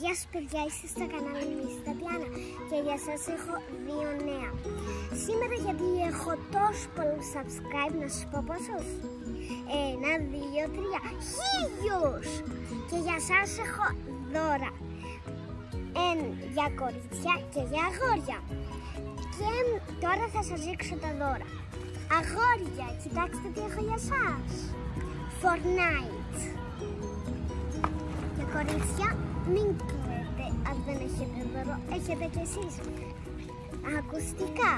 Γεια σας παιδιά, είστε στο κανάλι μου, είστε Τατιάνα και για σας έχω δύο νέα. Σήμερα γιατί έχω τόσο πολλούς subscribe, να σας πω πόσους? 1, 2, 3, 1000! Και για σας έχω δώρα. Για κορίτσια και για αγόρια. Και τώρα θα σας δείξω τα δώρα. Αγόρια, κοιτάξτε τι έχω για σας. Fortnite. Για κορίτσια, μην κλαίτε αν δεν έχετε δώρο, έχετε κι εσείς. Ακουστικά.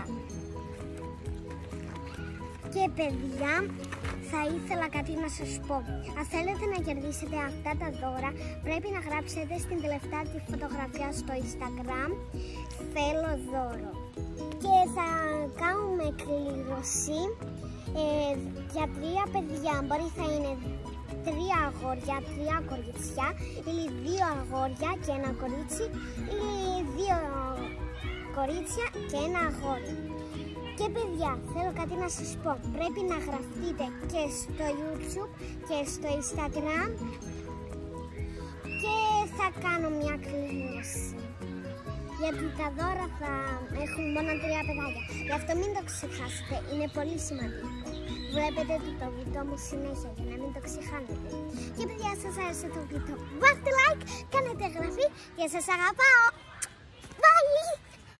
Και παιδιά, θα ήθελα κάτι να σας πω. Αν θέλετε να κερδίσετε αυτά τα δώρα, πρέπει να γράψετε στην τελευταία τη φωτογραφία στο Instagram «Θέλω δώρο». Και θα κάνουμε κλήρωση για 3 παιδιά. Μπορεί θα είναι 3 αγόρια, 3 κοριτσιά, ή 2 αγόρια και 1 κορίτσι, ή 2 κορίτσια και 1 αγόρι. Και παιδιά, θέλω κάτι να σας πω. Πρέπει να γραφτείτε και στο YouTube και στο Instagram και θα κάνω μια κλήρωση. Γιατί τα δώρα θα έχουν μόνο 3 παιδάκια. Γι' αυτό μην το ξεχάσετε, είναι πολύ σημαντικό. Βλέπετε το βίντεο μου συνέχεια για να μην το ξεχάνετε. Και παιδιά, σας άρεσε το βίντεο, βάλτε like, κάνετε εγγραφή και σας αγαπάω!